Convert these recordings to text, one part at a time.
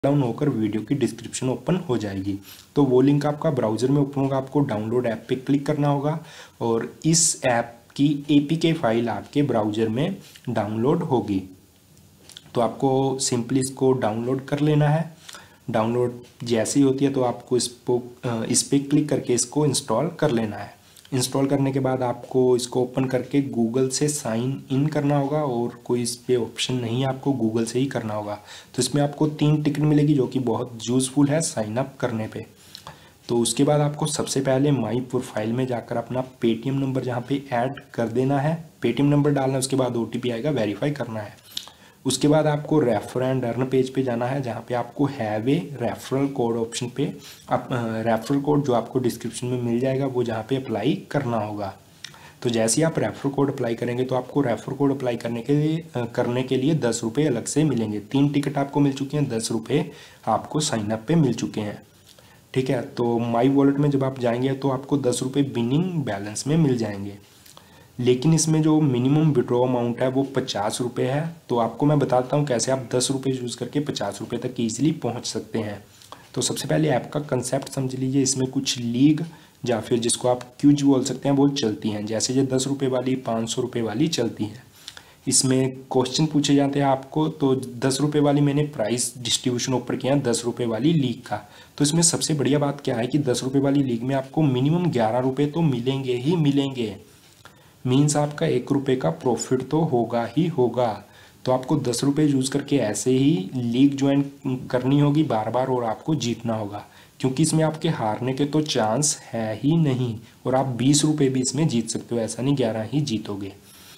Down होकर video की description open हो जाएगी। तो वो लिंक आपका ब्राउज़र में ओपन होगा, आपको डाउनलोड ऐप पे क्लिक करना होगा और इस ऐप की APK फाइल आपके ब्राउज़र में डाउनलोड होगी। तो आपको सिंपली इसको डाउनलोड कर लेना है। डाउनलोड जैसे ही होती है तो आपको इस पर क्लिक करके इसको इंस्टॉल कर लेना है। इंस्टॉल करने के बाद आपको इसको ओपन करके गूगल से साइन इन करना होगा और कोई इस पर ऑप्शन नहीं है, आपको गूगल से ही करना होगा। तो इसमें आपको 3 टिकट मिलेगी जो कि बहुत यूज़फुल है साइन अप करने पे। तो उसके बाद आपको सबसे पहले माई प्रोफाइल में जाकर अपना पेटीएम नंबर जहाँ पे ऐड कर देना है, पेटीएम नंबर डालना है, उसके बाद OTP आएगा, वेरीफाई करना है। उसके बाद आपको रेफर एंड अर्न पेज पे जाना है जहाँ पे आपको have a referral code option पे आप रेफरल कोड जो आपको डिस्क्रिप्शन में मिल जाएगा वो जहाँ पे अप्लाई करना होगा। तो जैसे ही आप रेफर कोड अप्लाई करेंगे तो आपको रेफर कोड अप्लाई करने के लिए 10 रुपये अलग से मिलेंगे। 3 टिकट आपको मिल चुके हैं, 10 रुपये आपको साइन अप पे मिल चुके हैं। ठीक है, तो माई वॉलेट में जब आप जाएंगे तो आपको 10 रुपये बिनिंग बैलेंस में मिल जाएंगे। लेकिन इसमें जो मिनिमम विड्रॉ अमाउंट है वो 50 रुपये है। तो आपको मैं बताता हूँ कैसे आप 10 रुपये यूज़ करके 50 रुपये तक ईजिली पहुँच सकते हैं। तो सबसे पहले ऐप का कंसेप्ट समझ लीजिए। इसमें कुछ लीग या फिर जिसको आप क्यूज बोल सकते हैं वो चलती हैं, जैसे ये 10 रुपये वाली, 500 रुपये वाली चलती हैं। इसमें क्वेश्चन पूछे जाते हैं आपको। तो 10 रुपये वाली मैंने प्राइस डिस्ट्रीब्यूशन ऊपर किया 10 रुपये वाली लीग का। तो इसमें सबसे बढ़िया बात क्या है कि 10 रुपये वाली लीग में आपको मिनिमम 11 रुपये तो मिलेंगे ही मिलेंगे। मीन्स आपका 1 रुपये का प्रॉफिट तो होगा ही होगा। तो आपको 10 रुपये यूज़ करके ऐसे ही लीग ज्वाइन करनी होगी बार बार और आपको जीतना होगा, क्योंकि इसमें आपके हारने के तो चांस है ही नहीं। और आप 20 रुपये भी इसमें जीत सकते हो, ऐसा नहीं 11 ही जीतोगे।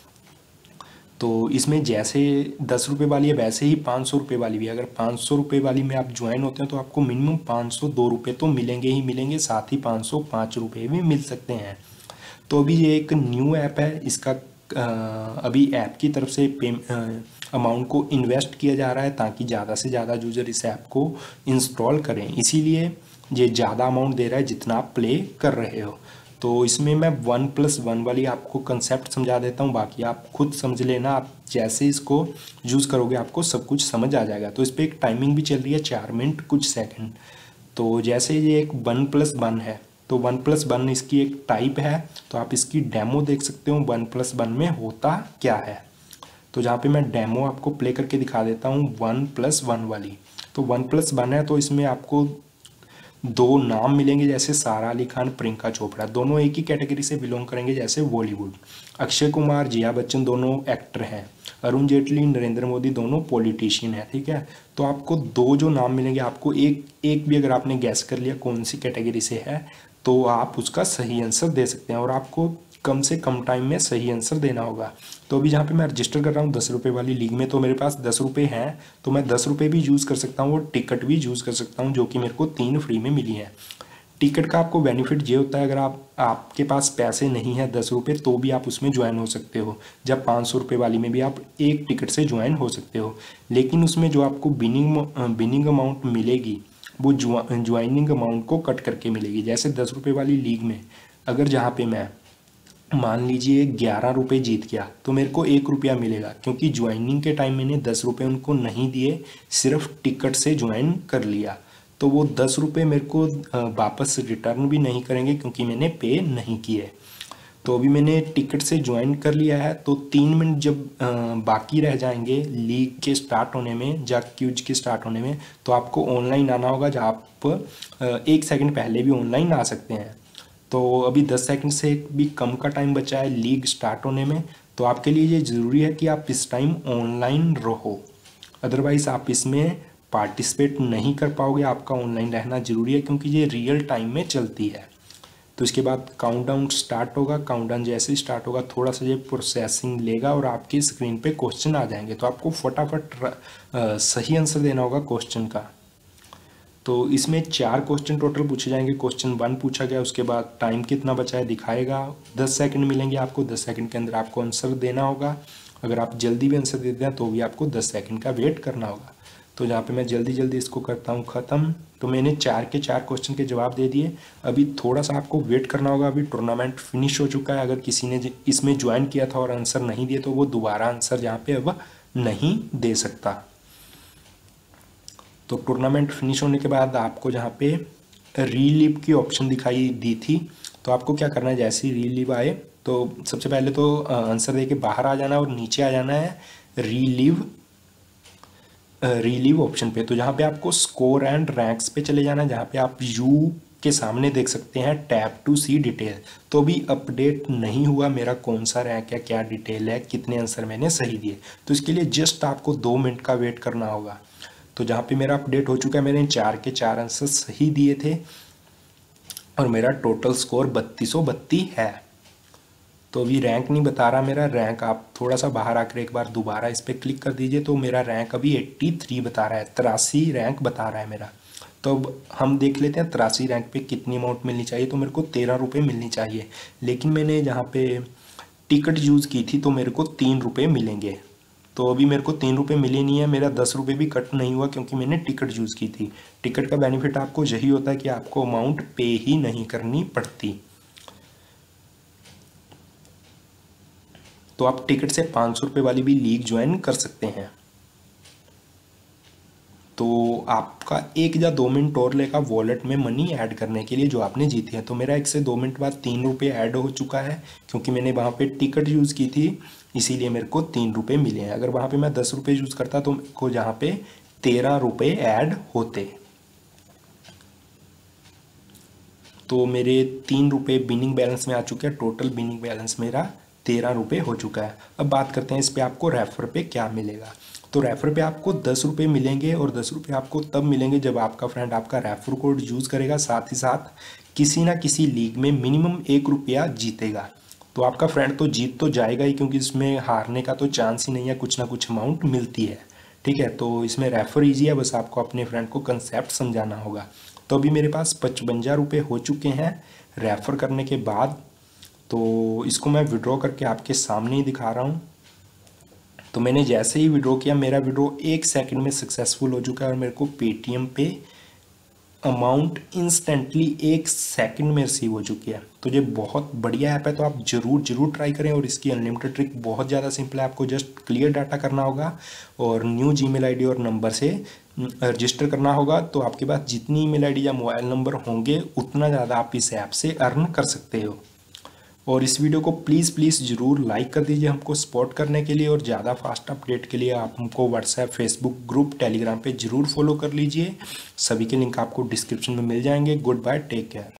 तो इसमें जैसे 10 रुपये वाली है वैसे ही 500 रुपये वाली भी। अगर 500 रुपये वाली में आप ज्वाइन होते हैं तो आपको मिनिमम 502 रुपये तो मिलेंगे ही मिलेंगे, साथ ही 505 रुपये भी मिल सकते हैं। तो अभी ये एक न्यू ऐप है, इसका अभी ऐप की तरफ से अमाउंट को इन्वेस्ट किया जा रहा है ताकि ज़्यादा से ज़्यादा यूज़र इस ऐप को इंस्टॉल करें, इसीलिए ये ज़्यादा अमाउंट दे रहा है जितना आप प्ले कर रहे हो। तो इसमें मैं 1+1 वाली आपको कंसेप्ट समझा देता हूँ, बाकी आप खुद समझ लेना। आप जैसे इसको यूज़ करोगे आपको सब कुछ समझ आ जाएगा। तो इस पर एक टाइमिंग भी चल रही है 4 मिनट कुछ सेकंड। तो जैसे ये एक 1+1 है तो 1+1 इसकी एक टाइप है। तो आप इसकी डेमो देख सकते हो 1+1 में होता क्या है। तो जहाँ पे मैं डेमो आपको प्ले करके दिखा देता हूँ 1+1 वाली। तो 1+1 है तो इसमें आपको 2 नाम मिलेंगे, जैसे सारा अली खान, प्रियंका चोपड़ा, दोनों एक ही कैटेगरी से बिलोंग करेंगे जैसे बॉलीवुड। अक्षय कुमार, जिया बच्चन दोनों एक्टर हैं। अरुण जेटली, नरेंद्र मोदी दोनों पॉलिटिशियन हैं। ठीक है, तो आपको 2 जो नाम मिलेंगे, आपको एक भी अगर आपने गैस कर लिया कौन सी कैटेगरी से है तो आप उसका सही आंसर दे सकते हैं और आपको कम से कम टाइम में सही आंसर देना होगा। तो अभी जहाँ पे मैं रजिस्टर कर रहा हूँ 10 रुपये वाली लीग में, तो मेरे पास 10 रुपये हैं तो मैं 10 रुपये भी यूज़ कर सकता हूँ और टिकट भी यूज़ कर सकता हूँ जो कि मेरे को 3 फ्री में मिली है। टिकट का आपको बेनिफिट ये होता है अगर आपके पास पैसे नहीं है 10 रुपये तो भी आप उसमें ज्वाइन हो सकते हो, जब 500 रुपये वाली में भी आप एक टिकट से ज्वाइन हो सकते हो। लेकिन उसमें जो आपको बिनिंग अमाउंट मिलेगी वो ज्वाइनिंग अमाउंट को कट करके मिलेगी। जैसे 10 रुपये वाली लीग में अगर जहाँ पे मैं मान लीजिए 11 रुपये जीत गया तो मेरे को 1 रुपया मिलेगा, क्योंकि ज्वाइनिंग के टाइम मैंने 10 रुपये उनको नहीं दिए, सिर्फ टिकट से ज्वाइन कर लिया। तो वो 10 रुपये मेरे को वापस रिटर्न भी नहीं करेंगे क्योंकि मैंने पे नहीं किए। तो अभी मैंने टिकट से ज्वाइन कर लिया है तो 3 मिनट जब बाकी रह जाएंगे लीग के स्टार्ट होने में या क्यूज के स्टार्ट होने में, तो आपको ऑनलाइन आना होगा, जहाँ आप 1 सेकंड पहले भी ऑनलाइन आ सकते हैं। तो अभी 10 सेकंड से भी कम का टाइम बचा है लीग स्टार्ट होने में। तो आपके लिए ये ज़रूरी है कि आप इस टाइम ऑनलाइन रहो, अदरवाइज़ आप इसमें पार्टिसिपेट नहीं कर पाओगे। आपका ऑनलाइन रहना ज़रूरी है क्योंकि ये रियल टाइम में चलती है। तो इसके बाद काउंटडाउन स्टार्ट होगा। काउंटडाउन जैसे ही स्टार्ट होगा थोड़ा सा ये प्रोसेसिंग लेगा और आपकी स्क्रीन पे क्वेश्चन आ जाएंगे। तो आपको फटाफट सही आंसर देना होगा क्वेश्चन का। तो इसमें 4 क्वेश्चन टोटल पूछे जाएंगे। क्वेश्चन 1 पूछा गया, उसके बाद टाइम कितना बचा है दिखाएगा, 10 सेकंड मिलेंगे आपको, 10 सेकंड के अंदर आपको आंसर देना होगा। अगर आप जल्दी भी आंसर देते हैं तो भी आपको 10 सेकंड का वेट करना होगा। तो जहाँ पे मैं जल्दी जल्दी इसको करता हूँ ख़त्म। तो मैंने 4 के 4 क्वेश्चन के जवाब दे दिए। अभी थोड़ा सा आपको वेट करना होगा, अभी टूर्नामेंट फिनिश हो चुका है। अगर किसी ने इसमें ज्वाइन किया था और आंसर नहीं दिए तो वो दोबारा आंसर यहाँ पे अब नहीं दे सकता। तो टूर्नामेंट फिनिश होने के बाद आपको जहाँ पे रीलिव की ऑप्शन दिखाई दी थी, तो आपको क्या करना है, जैसे ही रीलिव आए तो सबसे पहले तो आंसर दे के बाहर आ जाना और नीचे आ जाना है रीलिव ऑप्शन पे। तो जहाँ पे आपको स्कोर एंड रैंक्स पे चले जाना है, जहाँ पे आप यू के सामने देख सकते हैं टैप टू सी डिटेल। तो भी अपडेट नहीं हुआ मेरा कौन सा रैंक है, क्या डिटेल है, कितने आंसर मैंने सही दिए। तो इसके लिए जस्ट आपको 2 मिनट का वेट करना होगा। तो जहाँ पे मेरा अपडेट हो चुका है, मैंने 4 के 4 आंसर सही दिए थे और मेरा टोटल स्कोर 3232 है। तो अभी रैंक नहीं बता रहा मेरा रैंक, आप थोड़ा सा बाहर आकर एक बार दोबारा इस पर क्लिक कर दीजिए। तो मेरा रैंक अभी 83 बता रहा है, 83 रैंक बता रहा है मेरा। तो अब हम देख लेते हैं 83 रैंक पे कितनी अमाउंट मिलनी चाहिए। तो मेरे को 13 रुपये मिलनी चाहिए, लेकिन मैंने जहाँ पे टिकट यूज़ की थी तो मेरे को 3 रुपये मिलेंगे। तो अभी मेरे को 3 रुपये मिले नहीं है, मेरा 10 रुपये भी कट नहीं हुआ क्योंकि मैंने टिकट यूज़ की थी। टिकट का बेनिफिट आपको यही होता है कि आपको अमाउंट पे ही नहीं करनी पड़ती। तो आप टिकट से 500 रुपये वाली भी लीग ज्वाइन कर सकते हैं। तो आपका 1 या 2 मिनट और लेगा वॉलेट में मनी ऐड करने के लिए जो आपने जीती है। तो मेरा 1 से 2 मिनट बाद 3 रुपये ऐड हो चुका है क्योंकि मैंने वहाँ पे टिकट यूज़ की थी, इसीलिए मेरे को 3 रुपये मिले हैं। अगर वहाँ पे मैं 10 रुपये यूज़ करता तो मेरे को जहाँ पे 13 रुपये ऐड होते। तो मेरे 3 रुपये बिनिंग बैलेंस में आ चुके हैं, टोटल बिनिंग बैलेंस मेरा 13 रुपये हो चुका है। अब बात करते हैं इस पे आपको रेफर पे क्या मिलेगा। तो रेफर पे आपको 10 रुपये मिलेंगे और 10 रुपये आपको तब मिलेंगे जब आपका फ्रेंड आपका रेफर कोड यूज़ करेगा, साथ ही साथ किसी ना किसी लीग में मिनिमम 1 रुपया जीतेगा। तो आपका फ्रेंड तो जीत तो जाएगा ही क्योंकि इसमें हारने का तो चांस ही नहीं है, कुछ ना कुछ अमाउंट मिलती है। ठीक है, तो इसमें रेफर ईजी है, बस आपको अपने फ्रेंड को कंसेप्ट समझाना होगा। तो अभी मेरे पास 55 रुपये हो चुके हैं रेफ़र करने के बाद। तो इसको मैं विड्रॉ करके आपके सामने ही दिखा रहा हूँ। तो मैंने जैसे ही विड्रॉ किया, मेरा विड्रॉ 1 सेकंड में सक्सेसफुल हो चुका है और मेरे को पेटीएम पे अमाउंट इंस्टेंटली 1 सेकंड में रिसीव हो चुकी है। तो ये बहुत बढ़िया ऐप है, तो आप ज़रूर ट्राई करें। और इसकी अनलिमिटेड ट्रिक बहुत ज़्यादा सिंपल है, आपको जस्ट क्लियर डाटा करना होगा और न्यू जीमेल आईडी और नंबर से रजिस्टर करना होगा। तो आपके पास जितनी ईमेल आईडी या मोबाइल नंबर होंगे उतना ज़्यादा आप इस ऐप से अर्न कर सकते हो। और इस वीडियो को प्लीज़ ज़रूर लाइक कर दीजिए हमको सपोर्ट करने के लिए। और ज़्यादा फास्ट अपडेट के लिए आप हमको व्हाट्सएप, फेसबुक ग्रुप, टेलीग्राम पे ज़रूर फॉलो कर लीजिए। सभी के लिंक आपको डिस्क्रिप्शन में मिल जाएंगे। Good bye, take care.